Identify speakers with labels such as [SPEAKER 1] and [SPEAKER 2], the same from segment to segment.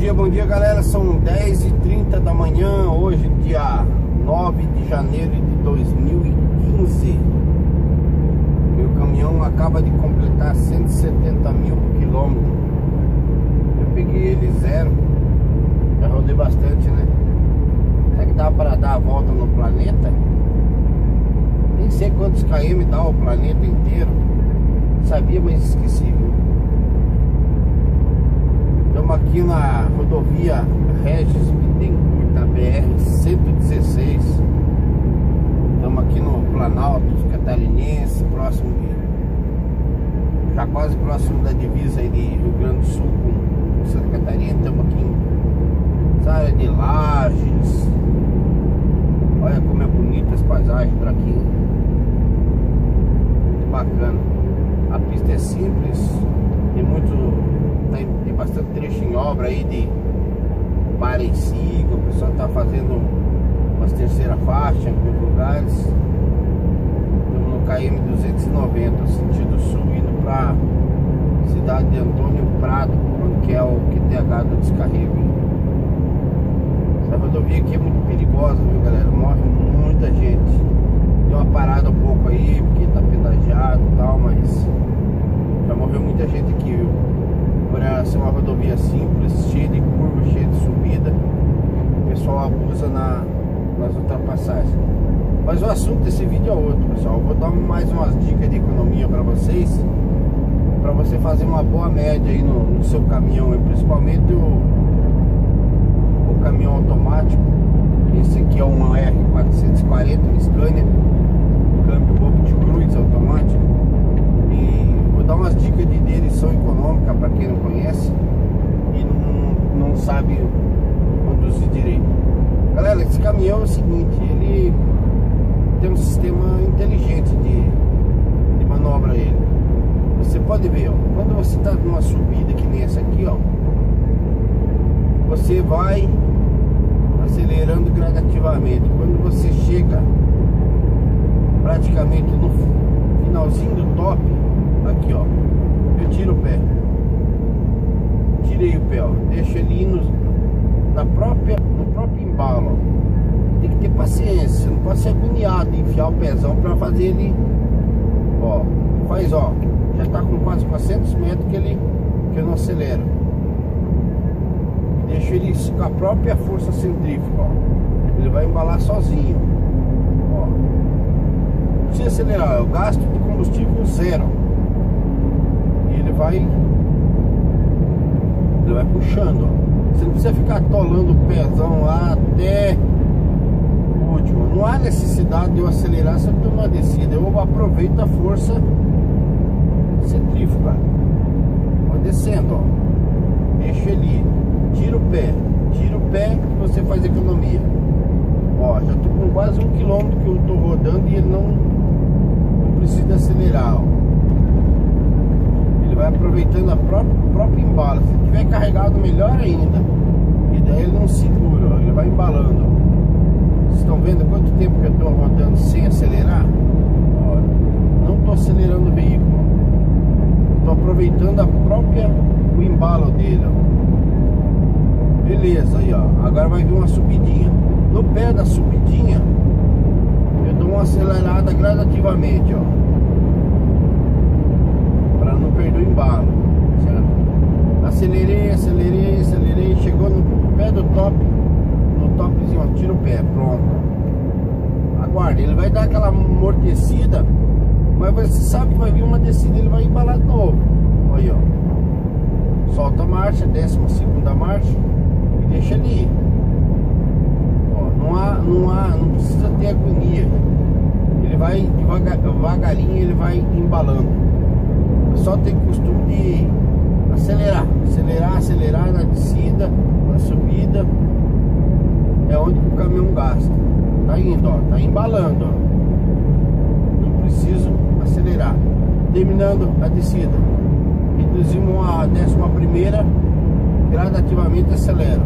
[SPEAKER 1] bom dia galera, são 10h30 da manhã, hoje dia 9 de janeiro de 2015. Meu caminhão acaba de completar 170 mil quilômetros. Eu peguei ele zero, já rodei bastante, né? Será que dá para dar a volta no planeta? Nem sei quantos km dá o planeta inteiro. Sabia, mas esqueci, viu? Estamos aqui na rodovia Regis Bittencourt, na BR-116. Estamos aqui no Planalto Catarinense, próximo de, já quase próximo da divisa aí de Rio Grande do Sul com Santa Catarina. Estamos aqui nessa área de Lages. Olha como é bonita as paisagens por aqui. Muito bacana. A pista é simples, tem bastante trecho em obra aí de para e siga. O pessoal está fazendo umas terceira faixa em alguns lugares. Estamos no KM 290, sentido sul, indo para cidade de Antônio Prado, onde é o QTH do descarrego. Essa rodovia aqui é muito perigosa, viu galera? Morre muita gente. Deu uma parada um pouco aí, porque tá pedagiado e tal, mas já morreu muita gente aqui, viu? Por ela ser uma rodovia simples, cheia de curvas, cheia de subida, o pessoal abusa nas ultrapassagens. Mas o assunto desse vídeo é outro, pessoal. Eu vou dar mais umas dicas de economia para vocês, para você fazer uma boa média aí no seu caminhão, principalmente o caminhão automático. Esse aqui é um R440 Scania, câmbio Opticruise automático. E vou dar umas dicas de direção econômica para quem não conhece e não sabe conduzir direito. Galera, esse caminhão é o seguinte, ele tem um sistema inteligente de manobra ele. Você pode ver, ó, quando você está numa subida que nem essa aqui, ó, você vai acelerando gradativamente. Quando você chega praticamente no finalzinho do top, aqui ó, eu tiro o pé, tirei o pé, ó, deixo ele ir no próprio embalo. Tem que ter paciência, não pode ser agoniado de enfiar o pezão para fazer ele, ó, faz ó, já tá com quase 400 metros que eu não acelero. Deixo ele com a própria força centrífuga, ó. Ele vai embalar sozinho, ó. Não precisa acelerar, eu gasto de combustível zero. E ele vai puxando, ó. Você não precisa ficar atolando o pezão lá até o último. Não há necessidade de eu acelerar se eu estou numa descida. Eu aproveito a força centrífuga. Vai descendo, ó. Deixa ele, tira o pé que você faz economia. Ó, já tô com quase 1 km que eu tô rodando e ele não precisa acelerar, ó. Ele vai aproveitando a própria embalo. Se tiver carregado, melhor ainda, e daí ele não segura, ó, ele vai embalando, ó. Vocês estão vendo quanto tempo que eu tô rodando sem acelerar? Ó, não tô acelerando o veículo, tô aproveitando o embalo dele, ó. Beleza, aí ó, agora vai vir uma subidinha. No pé da subidinha eu dou uma acelerada gradativamente, ó, para não perder o embalo, certo? Acelerei, chegou no pé do top, no topzinho, ó, tira o pé, pronto. Aguarde, ele vai dar aquela amortecida, mas você sabe que vai vir uma descida, ele vai embalar de novo. Aí ó, solta a marcha, 12ª marcha, deixa ele ir. Ó, não precisa ter agonia. Ele vai devagarinho, ele vai embalando. Só tem costume de acelerar na descida, na subida. É onde o caminhão gasta. Tá indo, ó, tá embalando, ó. Não preciso acelerar. Terminando a descida, reduzimos a 11ª, gradativamente acelero.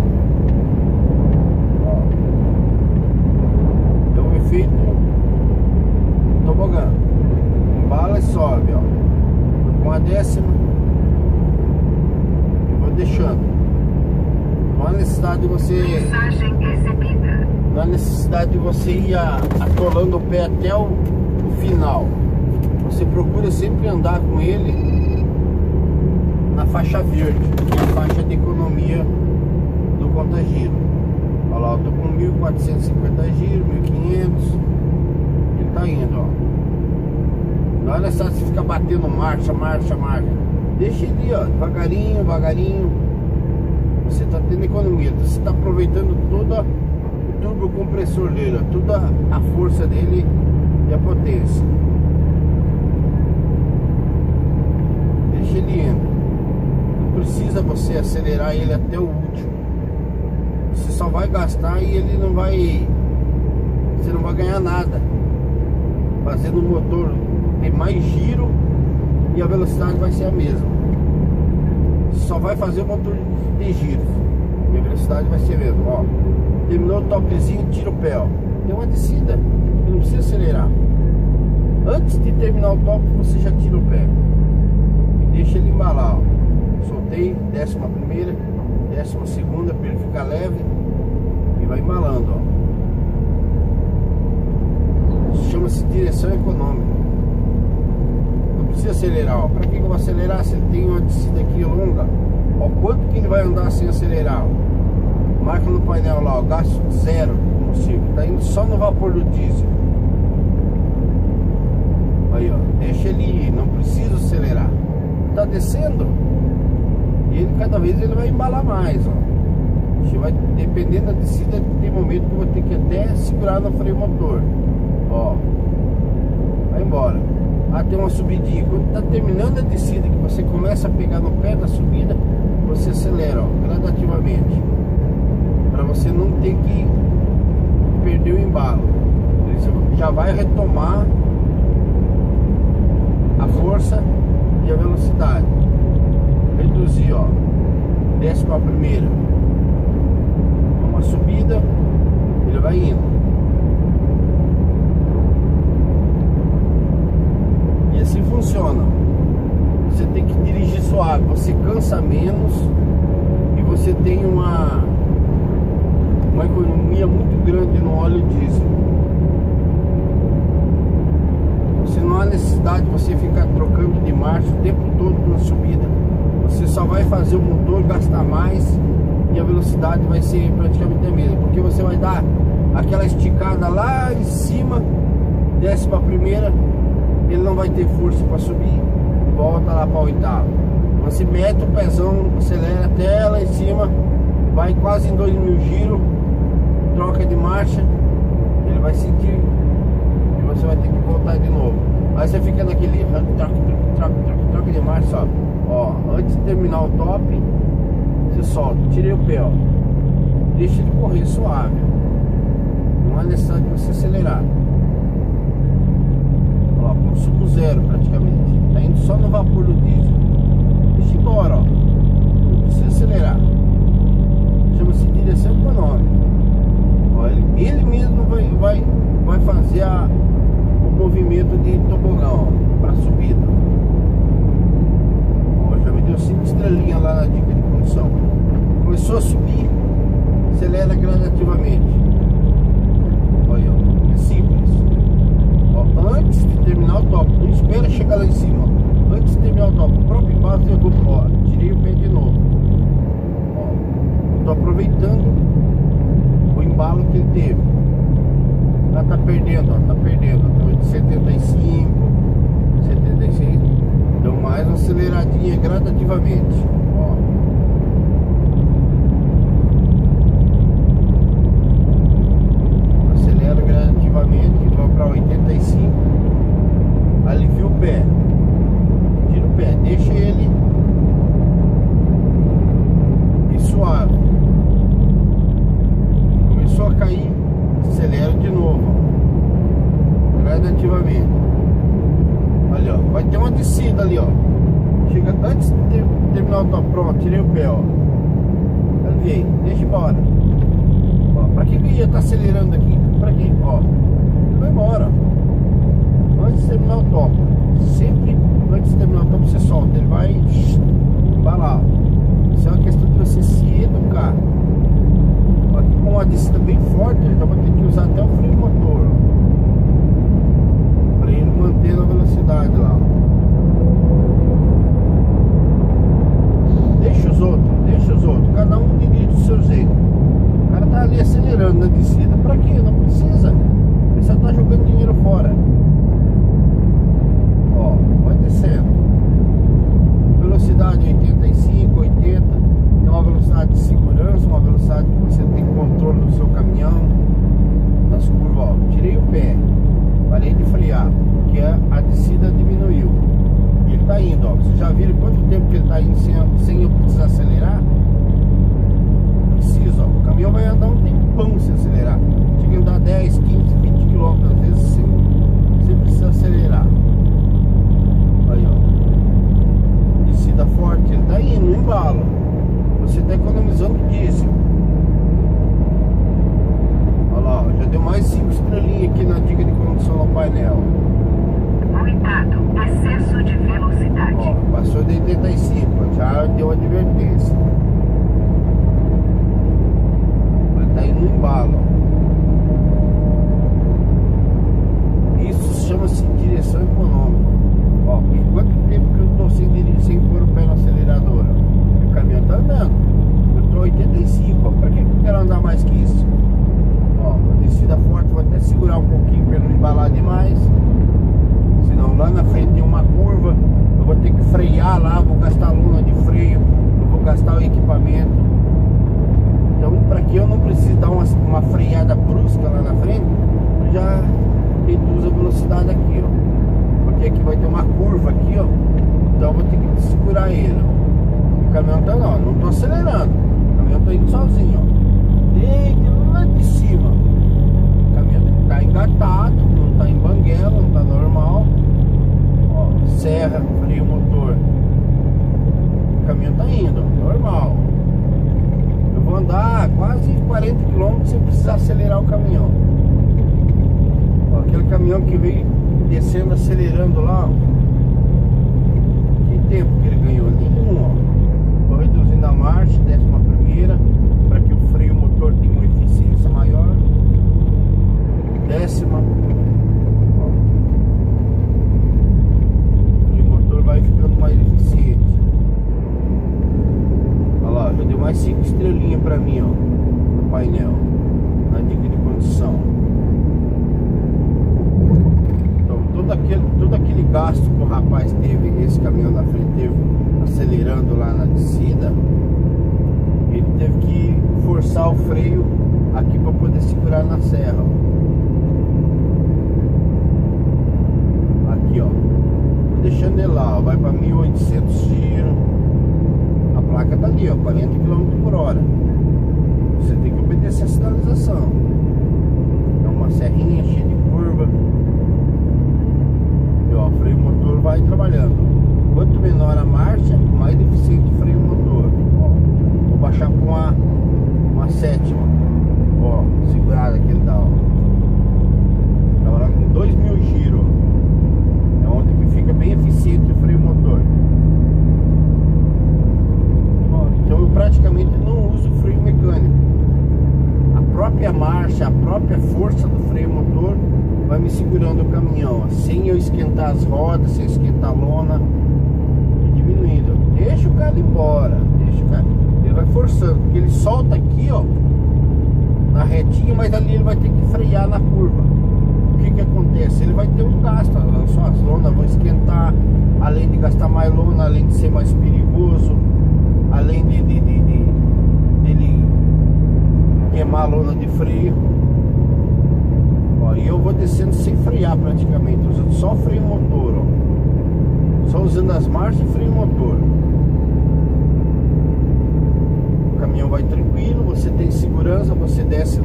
[SPEAKER 1] Ó, é o efeito tobogã. Embala e sobe, ó. Com a 10ª, eu vou deixando. Não há necessidade de você.
[SPEAKER 2] Mensagem recebida.
[SPEAKER 1] Não há necessidade de você ir atolando o pé até o final. Você procura sempre andar com ele na faixa verde, que é a faixa de economia do conta-giro. Olha lá, eu tô com 1.450 giros, 1.500. Ele tá indo, ó. Não é necessário você ficar batendo marcha. Deixa ele, ó, devagarinho, devagarinho. Você tá tendo economia, você tá aproveitando todo o turbo compressor dele, ó, toda a força dele e a potência. Deixa ele indo. Não precisa você acelerar ele até o último. Você só vai gastar e ele não vai. Você não vai ganhar nada fazendo o motor ter mais giro e a velocidade vai ser a mesma. Você só vai fazer o motor de giro e a velocidade vai ser a mesma. Ó, terminou o topzinho, tira o pé, ó. Tem uma descida, não precisa acelerar. Antes de terminar o top, você já tira o pé e deixa ele embalar, ó. Soltei, 11ª, 12ª para ele ficar leve e vai embalando, ó. Chama-se direção econômica. Não precisa acelerar, ó. Para que eu vou acelerar se ele tem uma descida aqui longa? Ó, quanto que ele vai andar sem acelerar? Ó. Marca no painel lá, ó, gasto zero de combustível. Tá indo só no vapor do diesel. Aí, ó, deixa ele ir, não precisa acelerar. Tá descendo e ele cada vez ele vai embalar mais, ó. Você vai, dependendo da descida, tem momento que eu vou ter que até segurar no freio motor. Ó, vai embora. Ah, tem uma subidinha. Quando tá terminando a descida, que você começa a pegar no pé da subida, você acelera, ó, gradativamente, para você não ter que perder o embalo. Você já vai retomar a força e a velocidade. Reduzir, ó, 11ª. Uma subida, ele vai indo. E assim funciona. Você tem que dirigir suave, você cansa menos e você tem uma economia muito grande no óleo diesel. Você não há necessidade de você ficar trocando de marcha o tempo todo na subida. Você só vai fazer o motor gastar mais e a velocidade vai ser praticamente a mesma, porque você vai dar aquela esticada lá em cima, 11ª, ele não vai ter força para subir, volta lá para 8ª. Você mete o pezão, acelera até lá em cima, vai quase em 2.000 giros, troca de marcha, ele vai sentir e você vai ter que voltar de novo. Aí você fica naquele troca de marcha, ó, antes de terminar o top, você solta, tirei o pé, ó, deixa ele correr suave, não há necessidade de você acelerar. Ó, consumo zero praticamente, tá indo só no vapor do diesel. Deixa embora, ó, não precisa acelerar. Chama-se direção econômica. Ó, ele mesmo vai fazer o movimento de tobogão para subida. Ó, já me deu 5 estrelinhas lá na dica de condução. Começou a subir, acelera gradativamente. Olha, ó, é simples. Ó, antes de terminar o top, não espera chegar lá em cima. Antes de terminar o top, o próprio embaixo eu vou, ó, tirei o pé de novo. Ó, eu tô aproveitando o embalo que ele teve. Ela tá perdendo, ó, tá perdendo. Tô de 75, 76. Deu mais uma aceleradinha gradativamente. Ó. Acelera gradativamente, vai para 85. Alivia o pé. Tira o pé, deixa ele e suave. Começou a cair, acelera de novo, gradativamente. Olha, ó, vai ter uma descida ali, ó. Chega antes de terminar o top, pronto, tirei o pé, ó. Aliviei, deixa embora. Ó, pra que eu ia estar acelerando aqui? Pra quê? Ó, ele vai embora. Antes de terminar o top, sempre antes de terminar o top você solta, ele vai embalar. Isso é uma questão de você se educar. na descida. Pra quê? Não precisa. Você só tá jogando dinheiro fora. Ó, vai descendo. Velocidade 85, 80. É uma velocidade de segurança, uma velocidade que você tem controle do seu caminhão. Nas curvas, ó, tirei o pé, parei de frear, porque a descida diminuiu. E ele tá indo, ó. Vocês já viram quanto tempo que ele tá indo sem eu precisar acelerar? Preciso, ó. O caminhão vai andar um tempão sem acelerar. Chega a andar 10, 15, 20 km às vezes sem precisar acelerar. Aí, ó. Descida forte, ele tá indo no embalo. Você tá economizando diesel. Olha lá, já deu mais 5 estrelinhas aqui na dica de condução no painel.
[SPEAKER 2] Cuidado, excesso de velocidade.
[SPEAKER 1] Ó, passou de 85, já deu advertência. Mas tá indo no embalo. Isso chama-se direção econômica. Ó, em quanto tempo que eu tô sem pôr o pé no acelerador? O caminhão tá andando. Eu tô 85, ó. Pra que eu quero andar mais que isso? Ó, a descida forte, vou até segurar um pouquinho para não embalar demais. Senão lá na frente tem uma curva, eu vou ter que frear lá, vou gastar a lona de freio, eu vou gastar o equipamento. Então, para que eu não precise dar uma freada brusca lá na frente, eu já reduzo a velocidade aqui, ó. Porque aqui vai ter uma curva aqui, ó. Então eu vou ter que segurar ele, ó. O caminhão tá não tô acelerando. O caminhão tá indo sozinho, ó. Desde lá de cima. O caminhão tá engatado, não tá em banguela, não tá normal. Ó, serra, freio motor. O caminhão tá indo, normal. Eu vou andar quase 40 km sem precisar acelerar o caminhão. Ó, aquele caminhão que veio descendo, acelerando lá, ó. Que tempo que ele ganhou? Nenhum, ó. Vou reduzindo a marcha, 11ª, para que o freio motor tenha uma eficiência maior. 10ª. Ó. E o motor vai ficando mais eficiente. Olha lá, já deu mais 5 estrelinhas para mim, ó, no painel, na dica de condução. Todo aquele gasto que o rapaz teve, esse caminhão na frente teve, acelerando lá na descida, ele teve que forçar o freio aqui para poder segurar na serra. Aqui, ó, tô deixando ele lá, ó, vai para 1800 giros. A placa tá ali, ó, 40 km/h. Você tem que obedecer a sinalização. É uma serrinha cheia de curva. Ó, o freio motor vai trabalhando. Quanto menor a marcha, mais eficiente o freio motor. Ó, vou baixar com uma 7ª. Ó, segurada que ele dá, ó. Trabalhar com 2000 giros. É onde que fica bem eficiente o freio motor. Ó, então eu praticamente não uso freio mecânico. A própria marcha, a própria força do freio motor vai me segurando o caminhão, ó, sem eu esquentar as rodas, sem esquentar a lona, e diminuindo. Deixa o cara embora, deixa o cara. Ele vai forçando, porque ele solta aqui, ó, na retinha, mas ali ele vai ter que frear na curva. O que que acontece? Ele vai ter um gasto, só as lonas vão esquentar, além de gastar mais lona, além de ser mais perigoso, além de ele queimar a lona de freio. E eu vou descendo sem frear praticamente, usando só freio motor, ó. Só usando as marchas e freio motor. O caminhão vai tranquilo, você tem segurança, você desce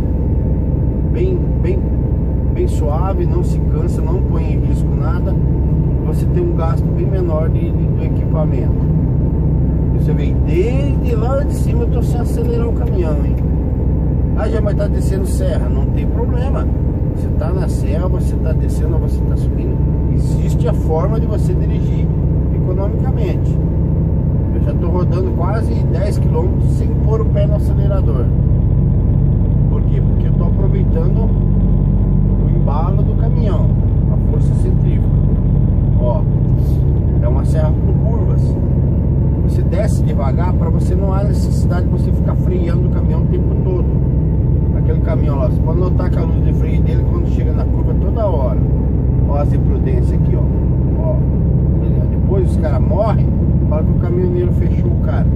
[SPEAKER 1] bem suave, não se cansa, não põe em risco nada. Você tem um gasto bem menor do equipamento. Você vê, desde lá de cima eu tô sem acelerar o caminhão, hein? Ah, já vai estar descendo serra, não tem problema. Você está na serra, você está descendo, você está subindo. Existe a forma de você dirigir economicamente. Eu já estou rodando quase 10 km sem pôr o pé no acelerador. Por quê? Porque eu estou aproveitando o embalo do caminhão, a força centrífuga. Ó, é uma serra com curvas. Você desce devagar para você não há necessidade de você ficar freando o caminhão o tempo todo. Aquele caminhão lá. Você pode notar que a luz de freio dele quando chega na curva toda hora. Ó as imprudências aqui, ó. Depois os caras morrem, fala que o caminhoneiro fechou o cara.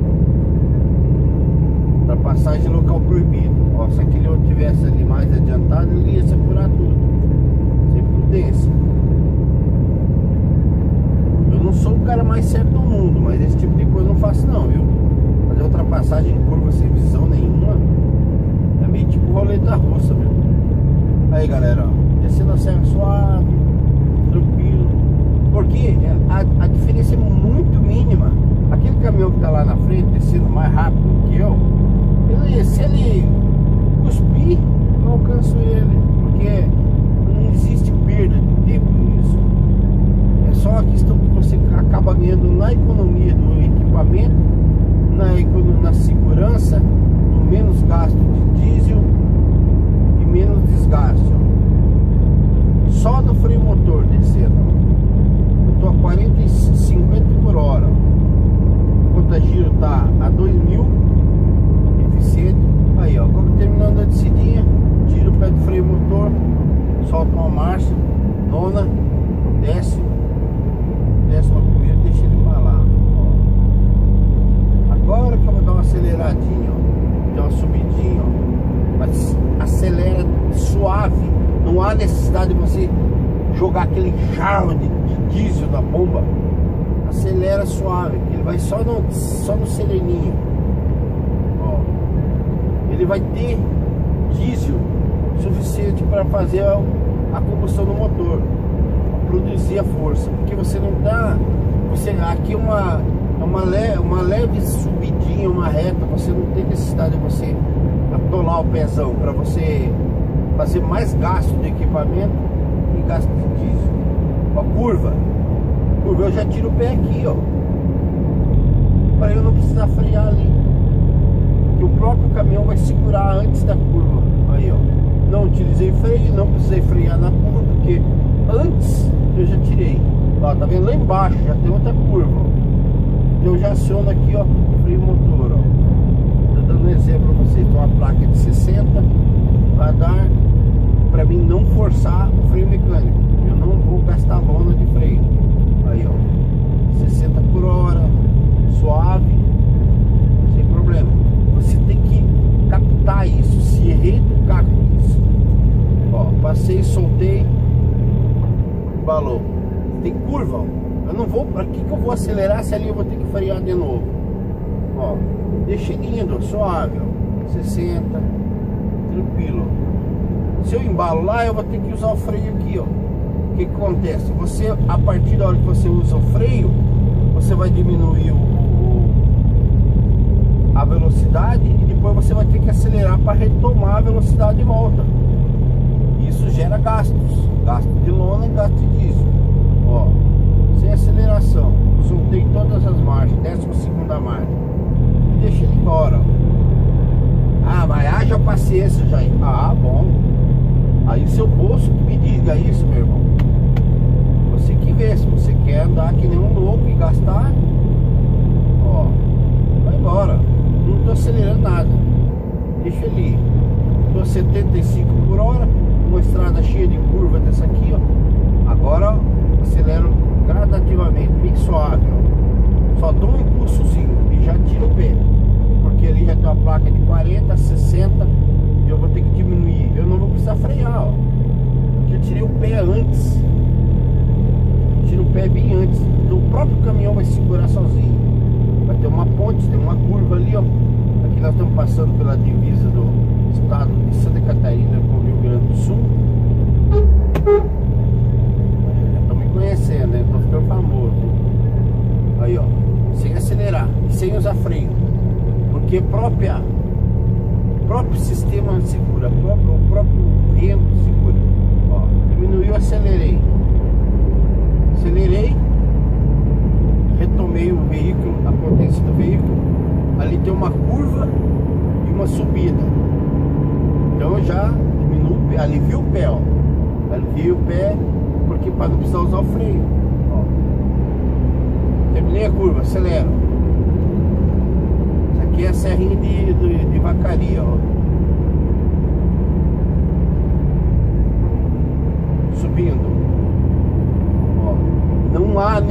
[SPEAKER 1] Ultrapassagem em local proibido. Ó, se aquele outro tivesse ali mais adiantado, ele ia se apurar tudo. Sem prudência. Eu não sou o cara mais certo do mundo, mas esse tipo de coisa eu não faço não, viu? Fazer ultrapassagem em curva sem visão nenhuma é meio tipo roleta russa, viu? Aí galera, ó, descendo a serra suave, tranquilo. Porque a diferença é muito mínima. Aquele caminhão que tá lá na frente, descendo mais rápido que eu, se ele cuspir, eu alcanço ele. Porque não existe perda de tempo nisso. É só a questão que você acaba ganhando na economia do equipamento, na segurança, no menos gasto de diesel e menos desgaste. Ó. Só do freio motor descendo. Eu tô a 40, 50 por hora. Quanto a giro tá a 2000, eficiente. Aí ó, quando terminando a descidinha, tira o pé do freio motor, solta uma marcha, nona, desce uma primeira, deixa ele pra lá. Ó. Agora que eu vou dar uma aceleradinha, ó, dar uma subidinha, ó. Mas acelera suave, não há necessidade de você jogar aquele jarro de diesel da bomba. Acelera suave, que ele vai só no sereninho. Ó. Ele vai ter diesel suficiente para fazer a combustão do motor, para produzir a força. Porque você não dá, aqui uma leve subidinha, uma reta, você não tem necessidade de você atolar o pezão para você fazer mais gasto de equipamento e gasto de diesel. Ó, curva eu já tiro o pé aqui, ó, para eu não precisar frear ali, que o próprio caminhão vai segurar antes da curva. Aí ó, não utilizei freio, não precisei frear na curva, porque antes eu já tirei. Ó, tá vendo lá embaixo, já tem outra curva, ó. Então eu já aciono aqui, ó, freio motor, ó. Tô dando um exemplo para vocês. Tem uma placa de 60, vai dar para mim não forçar o freio mecânico. Eu não vou gastar lona de freio. Aí ó, 60 por hora, suave, sem problema. Você tem que captar isso, se reeducar com isso. Ó, passei, soltei, balou. Tem curva, ó. Eu não vou, pra que eu vou acelerar se ali eu vou ter que frear de novo? Ó, deixa ele indo, suave, ó, 60, tranquilo. Se eu embalo lá, eu vou ter que usar o freio aqui, ó. O que acontece? Você, a partir da hora que você usa o freio, você vai diminuir a velocidade e depois você vai ter que acelerar para retomar a velocidade de volta. Isso gera gastos, gasto de lona e gasto de diesel. Ó, sem aceleração, soltei todas as marchas, 12ª marcha e deixa ele embora. Ah, mas haja paciência, Jair. Ah, bom. Aí seu bolso que me diga isso, meu irmão. Você que vê, se você quer andar que nem um louco e gastar, ó, vai embora. Não tô acelerando nada. Deixa ele ir. Tô a 75 por hora, uma estrada cheia de curva dessa aqui, ó. Agora acelero gradativamente, bem suave, ó. Só dou um impulsozinho e já tiro o pé. Porque ali já tem uma placa de 40, 60, e eu vou ter que diminuir. Eu não vou precisar frear, ó. Porque eu tirei o pé antes. Tiro o pé bem antes. Então o próprio caminhão vai segurar sozinho. Vai ter uma ponte, tem uma curva ali, ó. Aqui nós estamos passando pela divisa do estado de Santa Catarina com o Rio Grande do Sul. Já estão me conhecendo, né? Estou ficando famoso. Aí, ó. Sem acelerar, sem usar freio. Porque o próprio sistema segura, o próprio vento segura. Ó, diminuiu, acelerei, retomei o veículo, a potência do veículo. Ali tem uma curva e uma subida. Então eu já diminuo, alivio o pé, ó. Aliviei o pé porque para não precisar usar o freio. Ó. Terminei a curva, acelero. Aqui é a serrinha de Vacaria, ó.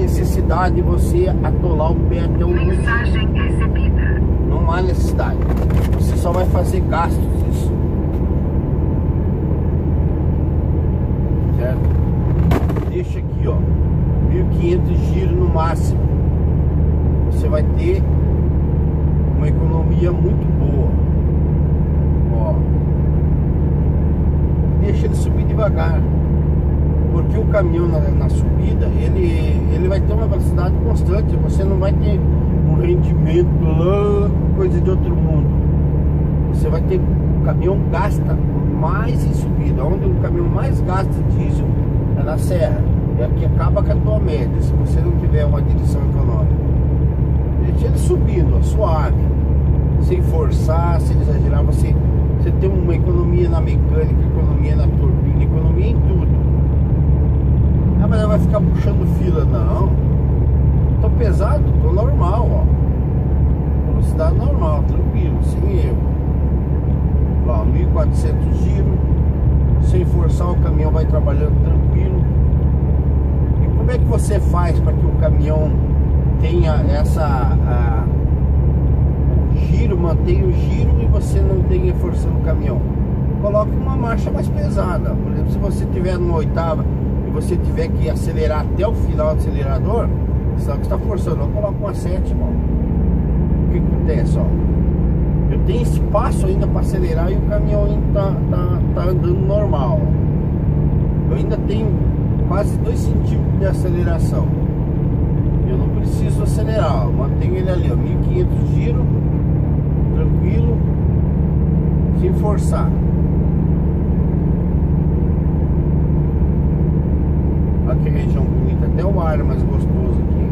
[SPEAKER 1] necessidade de você atolar o pé até o limite.
[SPEAKER 2] Mensagem recebida.
[SPEAKER 1] Não há necessidade. Você só vai fazer gastos isso. Certo? Deixa aqui, ó, 1.500 giros no máximo. Você vai ter uma economia muito boa. Ó, deixa ele subir devagar, porque o caminhão na subida ele vai ter uma velocidade constante. Você não vai ter um rendimento lá, coisa de outro mundo. Você vai ter, o caminhão gasta mais em subida. Onde o caminhão mais gasta diesel é na serra. É aqui, acaba com a tua média, se você não tiver uma direção econômica. Deixa ele subindo, ó, suave, sem forçar, sem exagerar. Você tem uma economia na mecânica, economia na turbina, economia em tudo. Ah, mas ela vai ficar puxando fila. Não, tô pesado, tô normal, ó, velocidade normal, tranquilo, sem erro. Lá, 1.400 giros, sem forçar, o caminhão vai trabalhando tranquilo. E como é que você faz para que o caminhão tenha o giro, mantenha o giro e você não tenha forçando o caminhão? Coloque uma marcha mais pesada. Por exemplo, se você tiver numa oitava e você tiver que acelerar até o final do acelerador, sabe que está forçando, eu coloco uma sétima. O que acontece, ó? Eu tenho espaço ainda para acelerar e o caminhão ainda tá andando normal. Eu ainda tenho quase 2 centímetros de aceleração. Eu não preciso acelerar, ó. Mantenho ele ali, ó, 1.500 giros, tranquilo, sem forçar. Olha que região bonita, até o ar é mais gostoso aqui.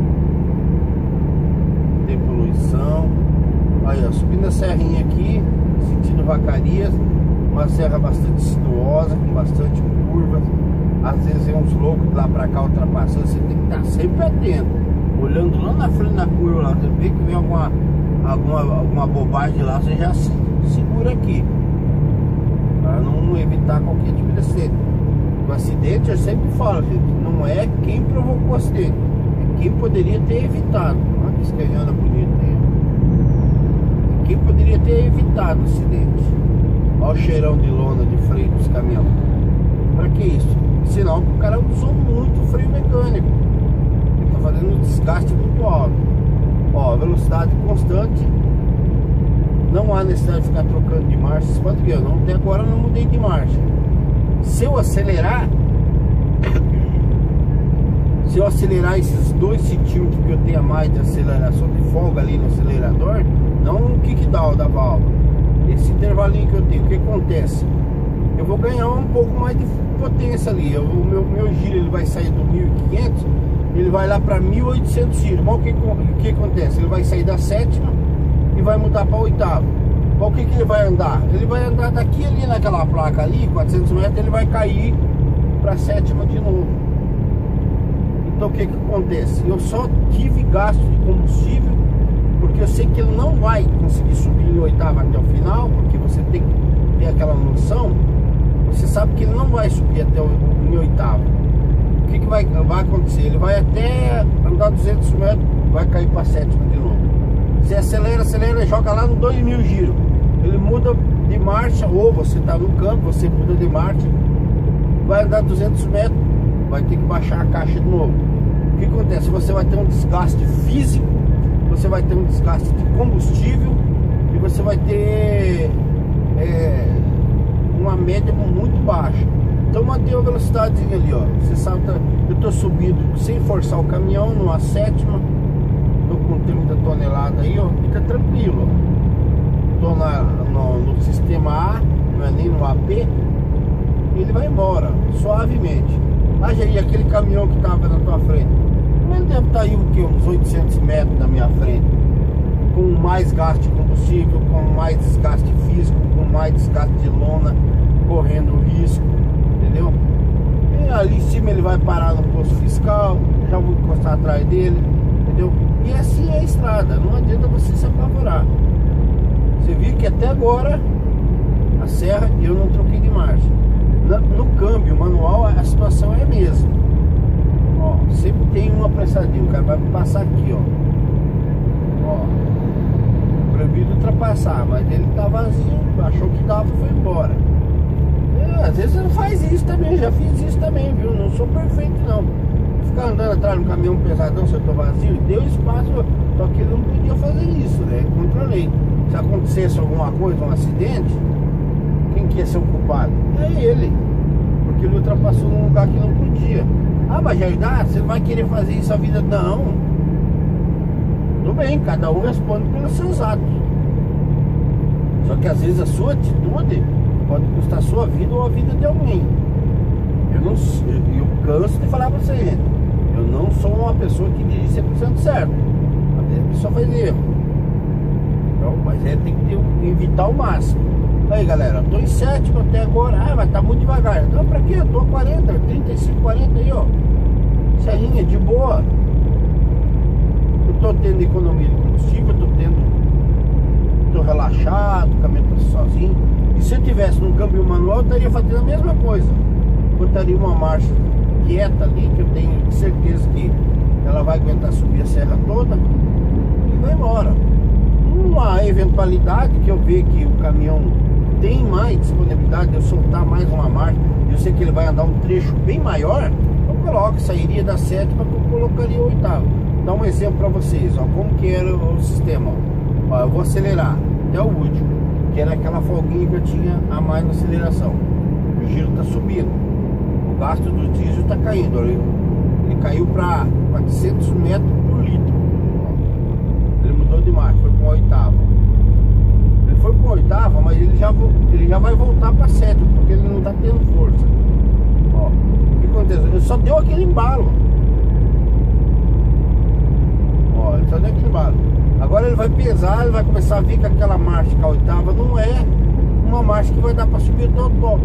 [SPEAKER 1] Tem poluição. Aí, ó, subindo a serrinha aqui, sentindo Vacarias, uma serra bastante sinuosa, com bastante curvas. Às vezes tem uns loucos de lá pra cá ultrapassando, você tem que estar sempre atento, olhando lá na frente da curva, lá, você vê que vem alguma bobagem lá, você já segura aqui, para não evitar qualquer tipo de acidente. O acidente, eu sempre falo, gente, não é quem provocou o acidente, é quem poderia ter evitado. Olha que escanhada bonita aí. Quem poderia ter evitado o acidente. Olha o cheirão de lona de freio dos caminhões. Pra que isso? Sinal que o cara usou muito o freio mecânico. Ele tá fazendo um desgaste muito alto. Ó, velocidade constante. Não há necessidade de ficar trocando de marcha. Você pode ver, até agora eu não mudei de marcha. Se eu acelerar esses 2 centímetros que eu tenho a mais de aceleração, de folga ali no acelerador, não o kickdown da válvula, esse intervalinho que eu tenho, o que acontece? Eu vou ganhar um pouco mais de potência ali. O meu giro ele vai sair do 1.500, ele vai lá para 1.800 giros. Mas o que acontece? Ele vai sair da sétima e vai mudar para a oitava. Mas o que ele vai andar? Ele vai andar daqui ali naquela placa ali, 400 metros, ele vai cair para a sétima de novo. Então o que acontece? Eu só tive gasto de combustível, porque eu sei que ele não vai conseguir subir em oitava até o final, porque você tem que ter aquela noção. Você sabe que ele não vai subir até em oitavo. O que vai acontecer? Ele vai até andar 200 metros, vai cair para a sétima de novo. Você acelera, joga lá no 2.000 giros. Ele muda de marcha, ou você está no campo, você muda de marcha, vai andar 200 metros, vai ter que baixar a caixa de novo. O que acontece? Você vai ter um desgaste físico, você vai ter um desgaste de combustível e você vai ter uma média muito baixa. Então mantenha a velocidade ali, ó. Você sabe, eu estou subindo sem forçar o caminhão numa sétima, estou com 30 toneladas aí, ó. Fica tranquilo, ó. Estou no sistema A, não é nem no AP, ele vai embora suavemente. Mas aí aquele caminhão que estava na tua frente, ele deve estar aí uns 800 metros da minha frente, com mais gasto de combustível, com mais desgaste físico, com mais desgaste de lona, correndo risco, entendeu? E ali em cima ele vai parar no posto fiscal, já vou encostar atrás dele, entendeu? E assim é a estrada, não adianta você se apavorar. Você viu que até agora a serra eu não troquei de marcha. No câmbio manual a situação é a mesma. Ó, sempre tem um apressadinho. O cara vai passar aqui, ó. Ó, proibido ultrapassar, mas ele tá vazio, achou que dava e foi embora. Às vezes você faz isso também, já fiz isso também, viu? Não sou perfeito não. Ficar andando atrás de um caminhão pesadão se eu tô vazio, deu espaço, só que ele não podia fazer isso, né? Contra a lei. Se acontecesse alguma coisa, um acidente, quem que ia ser o culpado? É ele. Porque ele ultrapassou num lugar que não podia. Ah, mas Jair, você vai querer fazer isso a vida? Não. Tudo bem, cada um responde pelos seus atos. Só que às vezes a sua atitude pode custar a sua vida ou a vida de alguém. Eu canso de falar pra você, gente. Eu não sou uma pessoa que dirige 100% certo. Às vezes a pessoa faz erro. Então, mas tem que evitar o máximo. Aí galera, tô em sétimo até agora. Ah, mas tá muito devagar. Não, pra quê? Eu tô a 40, 35, 40 aí, ó. Serrinha, de boa. Eu tô tendo economia de combustível, tô relaxado, o caminhão tá sozinho. E se eu tivesse no câmbio manual, eu estaria fazendo a mesma coisa. Botaria uma marcha quieta ali, que eu tenho certeza que ela vai aguentar subir a serra toda e vai embora. Uma eventualidade que eu ver que o caminhão tem mais disponibilidade de eu soltar mais uma marcha, eu sei que ele vai andar um trecho bem maior, eu coloco, sairia da sétima, eu colocaria o oitavo. Dá um exemplo para vocês, ó, como que era o sistema. Ó, eu vou acelerar até o último, que era aquela folguinha que eu tinha a mais na aceleração. O giro tá subindo, o gasto do diesel tá caindo, ó, ele caiu para 400 metros por litro. Ó, ele mudou de marcha, foi com a oitava. Ele foi com a oitava, mas ele já vai voltar para sétima, porque ele não tá tendo força. Ó, o que aconteceu? Ele só deu aquele embalo. Ó, ele só deu aquele embalo. Agora ele vai pesar, ele vai começar a ver que aquela marcha com a oitava não é uma marcha que vai dar para subir até o top.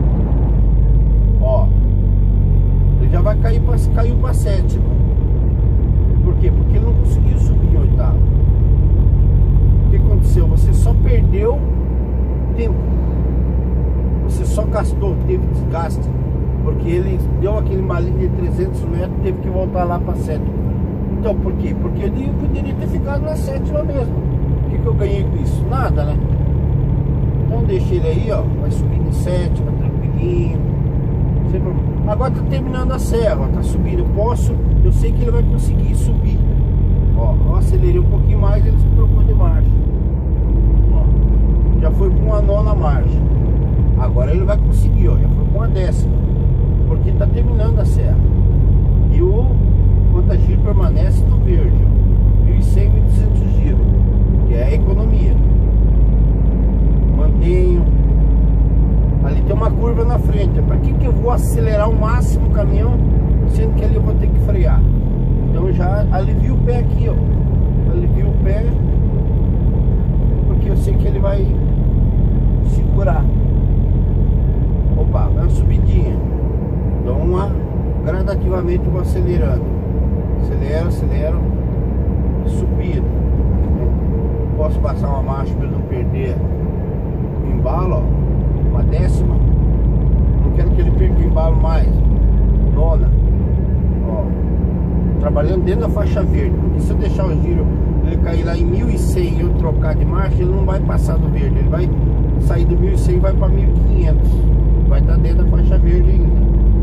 [SPEAKER 1] Ó, ele já vai caiu para sétima. Por quê? Porque ele não conseguiu subir em oitava. O que aconteceu? Você só perdeu tempo. Você só gastou, teve desgaste. Porque ele deu aquele malinho de 300 metros, teve que voltar lá para sétima. Então, por quê? Porque eu poderia ter ficado na sétima mesmo. O que eu ganhei com isso? Nada, né? Então deixa ele aí, ó, vai subindo em sétima, tranquilinho, sem problema. Agora tá terminando a serra, ó, tá subindo, eu sei que ele vai conseguir subir. Ó, eu acelerei um pouquinho mais, ele se trocou de marcha. Ó, já foi com uma nona marcha. Agora ele vai conseguir, ó, já foi com a décima. Porque tá terminando a serra. E o conta-giro permanece no verde, ó, 1.100, 1.200 giros, que é a economia. Mantenho. Ali tem uma curva na frente. Para que eu vou acelerar ao máximo o caminhão, sendo que ali eu vou ter que frear? Então eu já alivio o pé aqui, ó. Alivio o pé, porque eu sei que ele vai segurar. Opa, vai uma subidinha. Então gradativamente eu vou acelerando. Acelero, subindo. Posso passar uma marcha para não perder o embalo, ó, uma décima. Não quero que ele perca o embalo mais. Nona, ó, trabalhando dentro da faixa verde. Porque se eu deixar o giro ele cair lá em 1.100 e eu trocar de marcha, ele não vai passar do verde. Ele vai sair do 1.100 e vai para 1.500. Vai estar dentro da faixa verde ainda.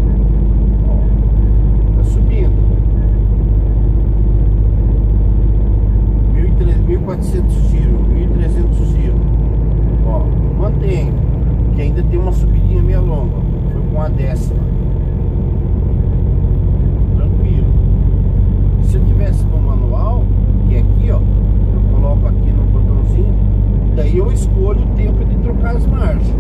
[SPEAKER 1] Ó, tá subindo. 1.400 giros, 1.300 giros. Ó, mantenho, que ainda tem uma subidinha meio longa. Foi com a décima. Tranquilo. Se eu tivesse no manual, que é aqui, ó, eu coloco aqui no botãozinho, daí eu escolho o tempo de trocar as marchas.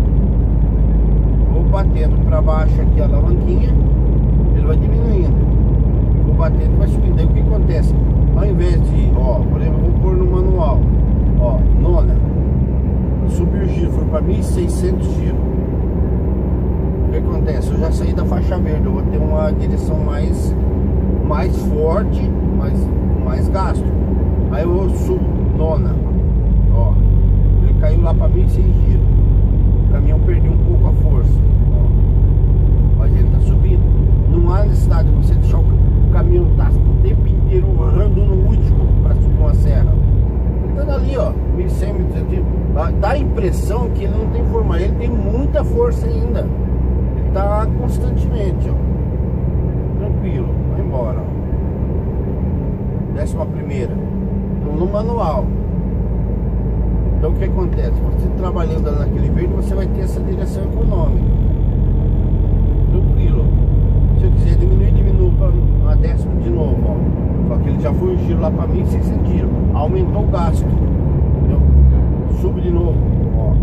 [SPEAKER 1] Vou batendo para baixo aqui a alavanquinha, ele vai diminuindo. Vou batendo e vai subindo. Daí o que acontece? Ao invés de, ó, por exemplo, eu vou pôr no manual, ó, nona, subiu o giro, foi para 1.600 giros. O que acontece? Eu já saí da faixa verde, eu vou ter uma direção mais forte, mais gasto. Aí eu subo, nona, ó, ele caiu lá para 1.100 giros. O caminhão perdeu um pouco a força, ó, mas ele tá subindo. Não há necessidade de você deixar o ó, 1.100, 1.200. Dá a impressão que ele não tem forma, ele tem muita força ainda. Ele tá constantemente, ó. Tranquilo, vai embora, ó. 11ª. Então no manual. Então o que acontece? Você trabalhando naquele verde, você vai ter essa direção econômica. Tranquilo. Se eu quiser diminuir, diminuo para uma 10ª de novo, ó. Só que ele já foi um giro lá para 1.600 giros. Aumentou o gasto. Entendeu? Subo de novo, ó.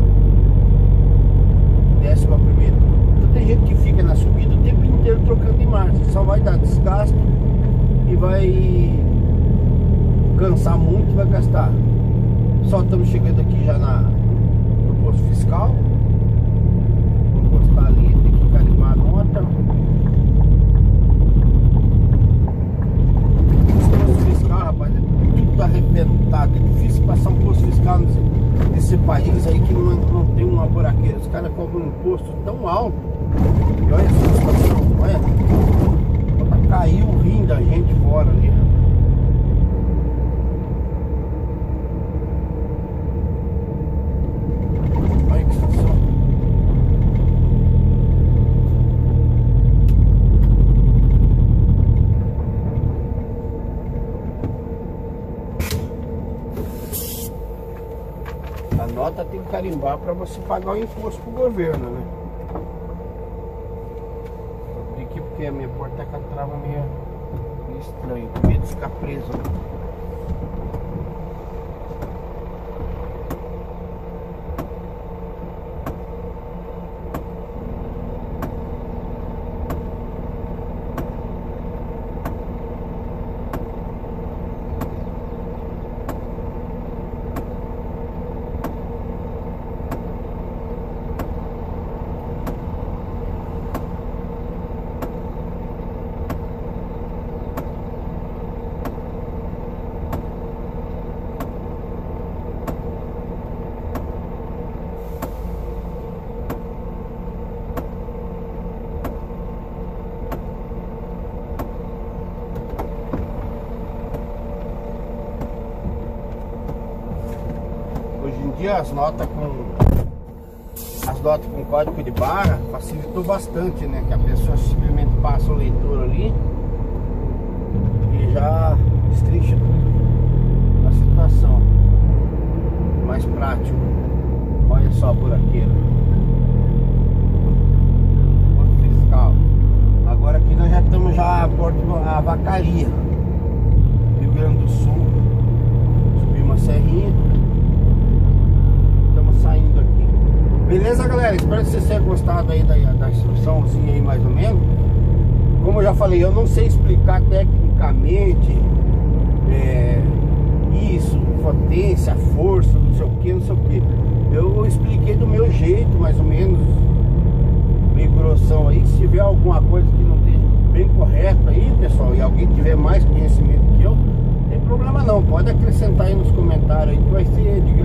[SPEAKER 1] 11ª. Então tem gente que fica na subida o tempo inteiro trocando de marcha. Só vai dar desgaste e vai cansar muito e vai gastar. Só estamos chegando aqui já no posto fiscal. Vamos postar ali, tem que carimbar a nota. Esse posto fiscal, rapaz, é tudo arrebentado. É difícil passar um posto fiscal nesse país aí que não tem uma buraqueira. Os caras cobram um imposto tão alto. E olha essa situação, olha. Caiu o rim da gente fora ali. Olha que situação. A nota tem que carimbar para você pagar o imposto pro governo, né? Porque a minha porta com a trava meio estranho, com medo de ficar preso. As notas com código de barra facilitou bastante, né? Que a pessoa simplesmente passa o leitor ali e já destrincha tudo a situação. Mais prático. Olha só a buraqueira. Ponto fiscal. Agora aqui nós já estamos já a porta da Vacaria, Rio Grande do Sul. Subimos a serrinha. Saindo aqui. Beleza, galera? Espero que vocês tenham gostado aí da instruçãozinha aí, mais ou menos. Como eu já falei, eu não sei explicar tecnicamente isso, potência, força, não sei o que, não sei o que. Eu expliquei do meu jeito, mais ou menos, meio grossão aí. Se tiver alguma coisa que não esteja bem correta aí, pessoal, e alguém tiver mais conhecimento que eu, não tem problema não, pode acrescentar aí nos comentários aí, que vai ser de